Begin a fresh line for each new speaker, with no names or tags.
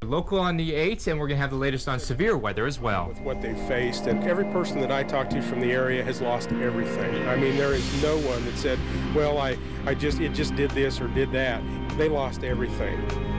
Local on the 8th, and we're going to have the latest on severe weather as well.
With what they faced, and every person that I talked to from the area has lost everything. I mean, there is no one that said, well, it just did this or did that. They lost everything.